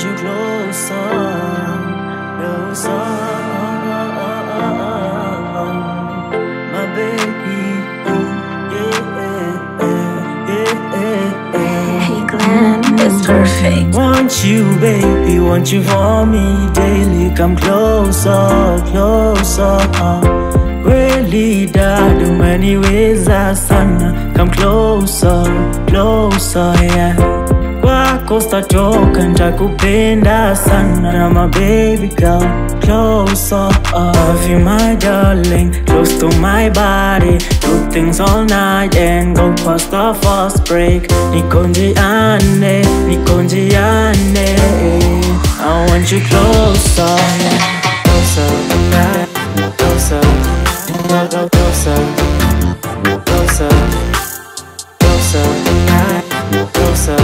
you closer, closer, my baby. Hey Glen, it's perfect. Want you, baby, want you for me daily. Come closer, closer. Really, darling, many ways are sana. Come closer, closer, yeah. Kwako statoka, nitakupenda sana, my baby girl. Closer, love you, my darling. Close to my body. Do things all night and go past the first break. Nikonjiane, nikonjiane. I want you closer, closer, closer, closer, closer, closer, closer, closer,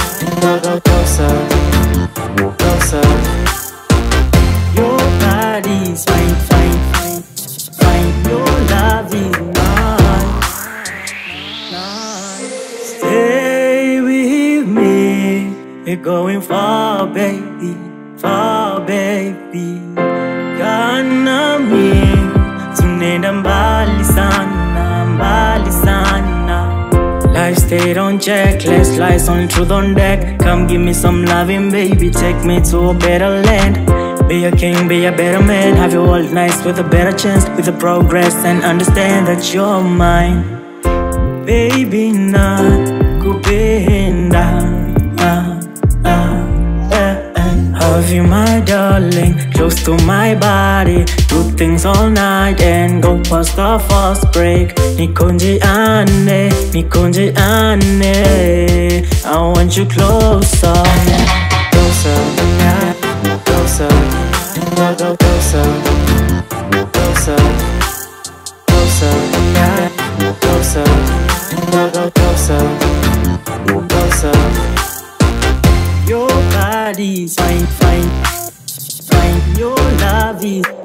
closer, closer. Your body's fine, fine, fine, fine. Your love is mine, mine. Stay with me. We're going far, baby, far, baby. Kana mi, tunaenda mbali sana, mbali sana. Life stayed on checklist, lies on truth on deck. Come give me some loving, baby, take me to a better land. Be a king, be a better man. Have your world nice with a better chance, with a progress, and understand that you're mine. Baby, na kupenda. Have you, my darling, close to my body. Do things all night and go past the first break. Nikonjiane, nikonjiane. I want you closer, closer, closer, closer, closer, closer, closer, closer, closer, closer. Your body's fine, fine, fine. Your love is